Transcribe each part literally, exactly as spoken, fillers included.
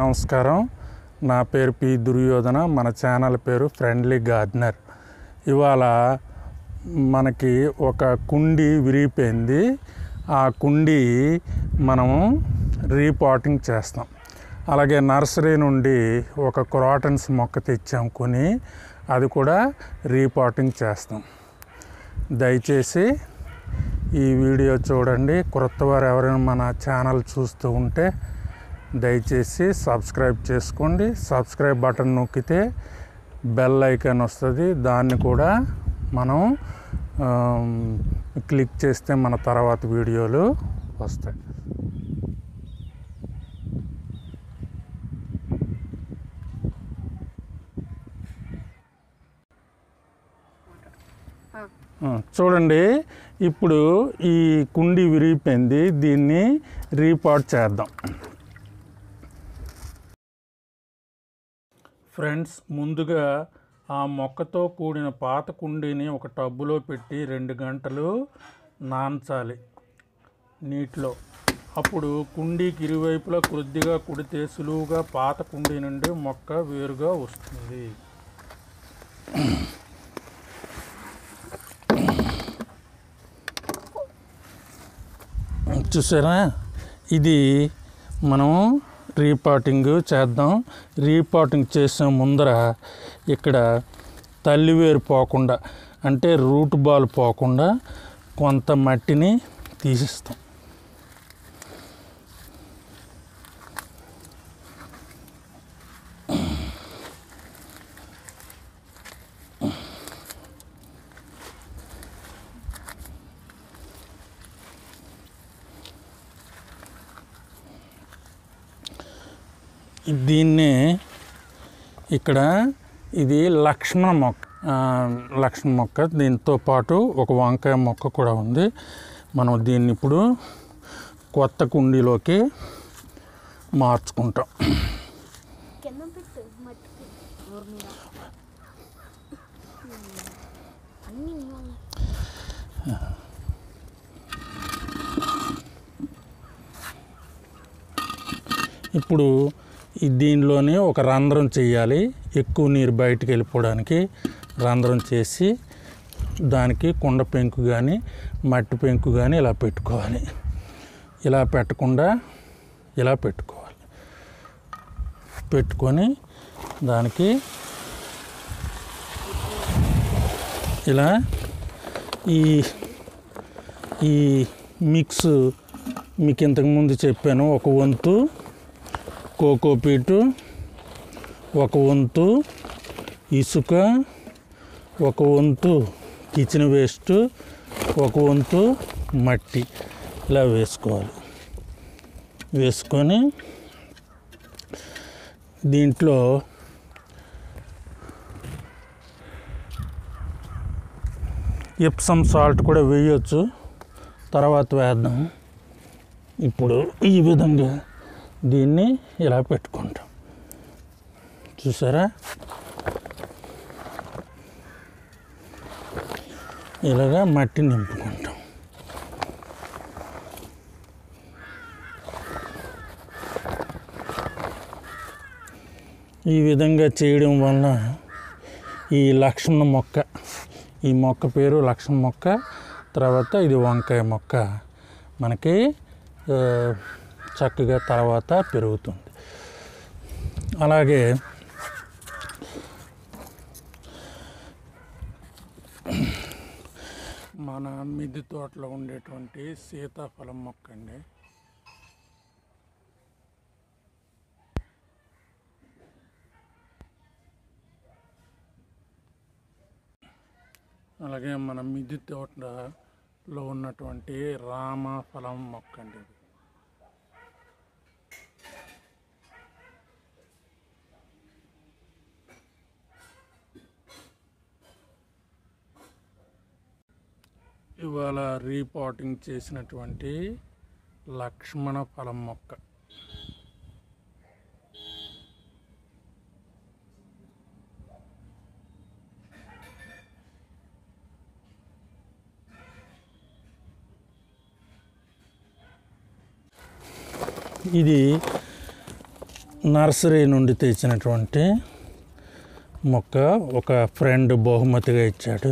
నమస్కారం. నా పేరు పి దుర్యోధన. మన ఛానల్ పేరు ఫ్రెండ్లీ గార్డెనర్. ఇవాళ మనకి ఒక కుండీ విరిగిపోయింది. ఆ కుండీ మనము రీపాటింగ్ చేస్తాం. అలాగే నర్సరీ నుండి ఒక క్రాటన్స్ మొక్క తెచ్చాం కొని, అది కూడా రీపాటింగ్ చేస్తాం. దయచేసి ఈ వీడియో చూడండి. కొత్తవారు ఎవరైనా మన ఛానల్ చూస్తూ ఉంటే దయచేసి సబ్స్క్రైబ్ చేసుకోండి. సబ్స్క్రైబ్ బటన్ నొక్కితే బెల్ ఐకాన్ వస్తుంది, దాన్ని కూడా మనం క్లిక్ చేస్తే మన తర్వాత వీడియోలు వస్తాయి. చూడండి, ఇప్పుడు ఈ కుండీ విరిగిపోయింది. దీన్ని రీపాట్ చేద్దాం. ఫ్రెండ్స్, ముందుగా ఆ మొక్కతో కూడిన పాత కుండీని ఒక టబ్బులో పెట్టి రెండు గంటలు నానచాలి నీటిలో. అప్పుడు కుండీకి ఇరువైపులా కొద్దిగా కుడితే సులువుగా పాత కుండీ నుండి మొక్క వేరుగా వస్తుంది. చూసారా, ఇది మనం రీపాటింగ్ చేద్దాం. రీపాటింగ్ చేసే ముందర ఇక్కడ తల్లివేరు పోకుండా, అంటే రూట్ బాల్ పోకుండా కొంత మట్టిని తీసిస్తాం. దీన్నే ఇక్కడ ఇది లక్ష్మణ మొక్క లక్ష్మణ మొక్క దీంతో పాటు ఒక వంకాయ మొక్క కూడా ఉంది. మనం దీన్ని ఇప్పుడు కొత్త కుండీలోకి మార్చుకుంటాం. ఇప్పుడు దీనిలోనే ఒక రంధ్రం చేయాలి. ఎక్కువ నీరు బయటకు వెళ్ళిపోవడానికి రంధ్రం చేసి దానికి కుండ పెంకు కానీ మట్టి పెంకు కానీ ఇలా పెట్టుకోవాలి. ఇలా పెట్టకుండా ఇలా పెట్టుకోవాలి. పెట్టుకొని దానికి ఇలా ఈ ఈ మిక్స్ మీకు ఇంతకుముందు చెప్పాను. ఒక వంతు కోకోపీటు, ఒక వంతు ఇసుక, ఒక వంతు కిచెన్ వేస్ట్, ఒక వంతు మట్టి ఇలా వేసుకోవాలి. వేసుకొని దీంట్లో ఎప్సమ్ సాల్ట్ కూడా వేయచ్చు, తర్వాత వేద్దాం. ఇప్పుడు ఈ విధంగా దీన్ని ఇలా పెట్టుకుంటాం. చూసారా, ఇలాగా మట్టి నింపుకుంటాం. ఈ విధంగా చేయడం వలన ఈ లక్ష్మణ మొక్క, ఈ మొక్క పేరు లక్ష్మణ మొక్క, తర్వాత ఇది వంకాయ మొక్క మనకి చక్కగా తర్వాత పెరుగుతుంది. అలాగే మన మిద్దె తోటలో ఉండేటువంటి సీతాఫలం మొక్క అండి. అలాగే మన మిద్దె తోటలో ఉన్నటువంటి రామఫలం మొక్క అండి. ఇవాళ రీపాటింగ్ చేసినటువంటి లక్ష్మణ ఫలం మొక్క. ఇది నర్సరీ నుండి తెచ్చినటువంటి మొక్క ఒక ఫ్రెండ్ బహుమతిగా ఇచ్చాడు.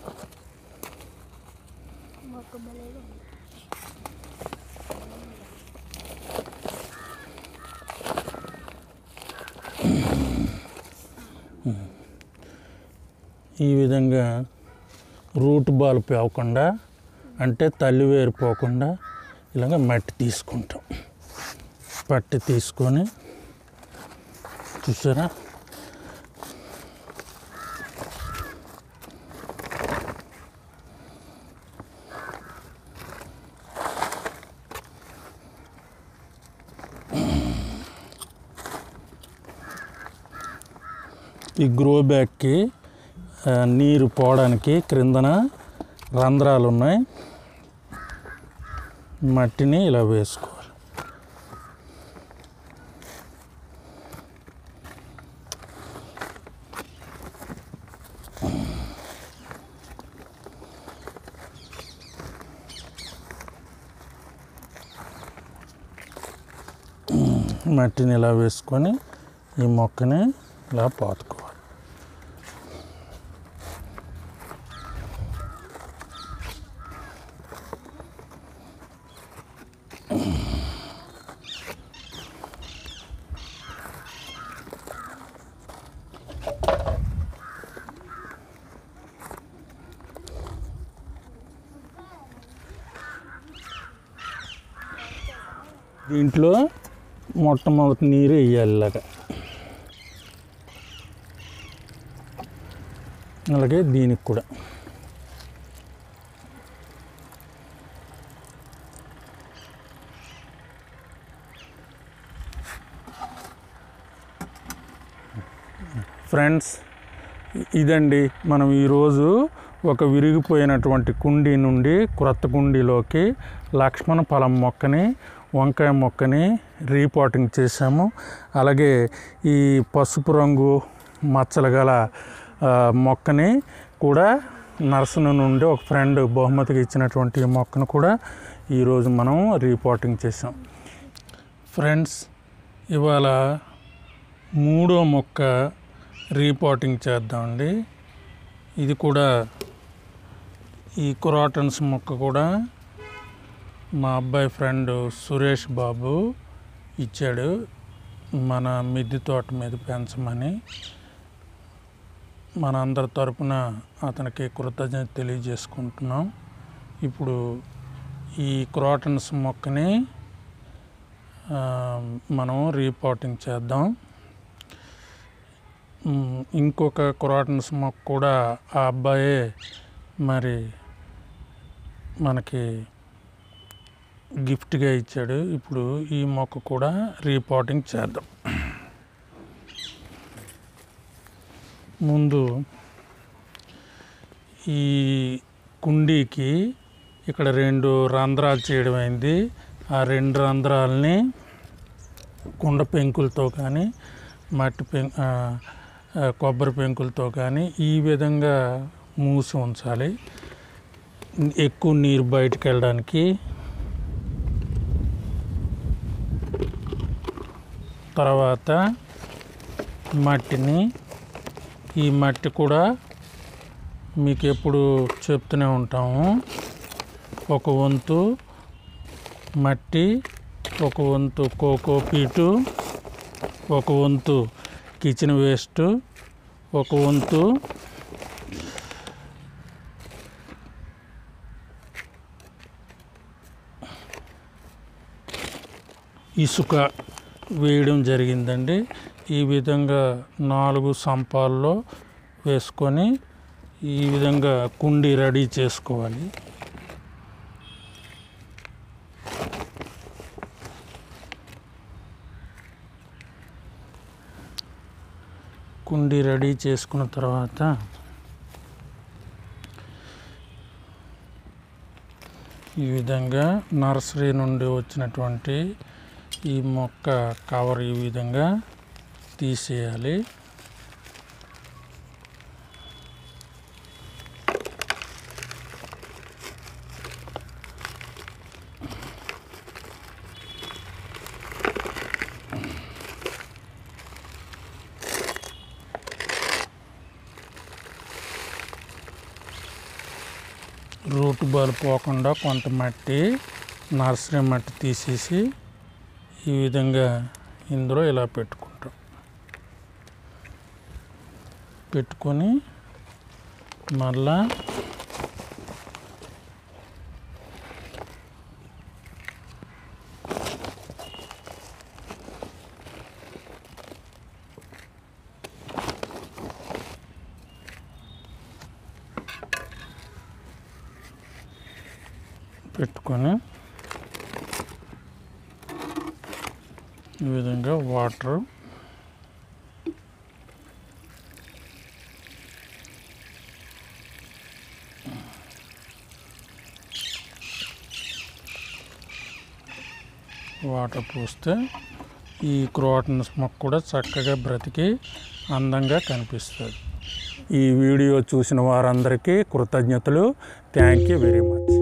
ఈ విధంగా రూట్ బాల్ పోకుండా అంటే తల్లి వేరు పోకుండా ఇలాగ మట్టి తీసుకుంటాం. పట్టి తీసుకొని చూసారా ఈ గ్రో బ్యాగ్కి నీరు పోవడానికి క్రిందన రంధ్రాలు ఉన్నాయి. మట్టిని ఇలా వేసుకోవాలి. మట్టిని ఇలా వేసుకొని ఈ మొక్కని ఇలా పాతుకోవాలి. దీంట్లో మొట్టమొదటి నీరు వేయాలి ఇలాగా. అలాగే దీనికి కూడా ఫ్రెండ్స్, ఇదండి మనం ఈరోజు ఒక విరిగిపోయినటువంటి కుండీ నుండి క్రొత్త కుండీలోకి లక్ష్మణ ఫలం మొక్కని, వంకాయ మొక్కని రీపాటింగ్ చేసాము. అలాగే ఈ పసుపు రంగు మచ్చలు గల మొక్కని కూడా నర్సరీ నుండి ఒక ఫ్రెండ్ బహుమతిగా ఇచ్చినటువంటి ఈ మొక్కను కూడా ఈరోజు మనం రీపాటింగ్ చేసాం. ఫ్రెండ్స్, ఇవాళ మూడో మొక్క రీపాటింగ్ చేద్దామండి. ఇది కూడా ఈ క్రోటన్స్ మొక్క కూడా మా అబ్బాయి ఫ్రెండ్ సురేష్ బాబు ఇచ్చాడు మన మిద్దె తోట మీద పెంచమని. మన అందరి తరపున అతనికి కృతజ్ఞత తెలియజేసుకుంటున్నాం. ఇప్పుడు ఈ క్రోటన్స్ మొక్కని మనం రీపాటింగ్ చేద్దాం. ఇంకొక క్రోటన్స్ మొక్క కూడా ఆ అబ్బాయే మరి మనకి గిఫ్ట్గా ఇచ్చాడు. ఇప్పుడు ఈ మొక్క కూడా రీపాటింగ్ చేద్దాం. ముందు ఈ కుండీకి ఇక్కడ రెండు రంధ్రాలు చేయడం అయింది. ఆ రెండు రంధ్రాలని కుండ పెంకులతో కానీ మట్టి పెం కొబ్బరి పెంకులతో కానీ ఈ విధంగా మూసి ఉంచాలి, ఎక్కువ నీరు బయటకు వెళ్ళడానికి. తర్వాత మట్టిని, ఈ మట్టి కూడా మీకు ఎప్పుడు చెప్తూనే ఉంటాము, ఒక వంతు మట్టి, ఒక వంతు కోకోపీటు, ఒక వంతు కిచెన్ వేస్ట్, ఒక వంతు ఇసుక వేయడం జరిగిందండి. ఈ విధంగా నాలుగు సంపాల్లో వేసుకొని ఈ విధంగా కుండీ రెడీ చేసుకోవాలి. కుండీ రెడీ చేసుకున్న తర్వాత ఈ విధంగా నర్సరీ నుండి వచ్చినటువంటి ఈ మొక్క కవర్ ఈ విధంగా తీసేయాలి. రూట్ బాల్ పోకుండా కొంత మట్టి నర్సరీ మట్టి తీసేసి ఈ విధంగా ఇందులో ఇలా పెట్టుకుంటాం. పెట్టుకొని మళ్ళా పెట్టుకొని ఈ విధంగా వాటర్ వాటర్ పోస్తే ఈ క్రోటన్స్ మొక్క కూడా చక్కగా బ్రతికి అందంగా కనిపిస్తుంది. ఈ వీడియో చూసిన వారందరికీ కృతజ్ఞతలు. Thank you very much.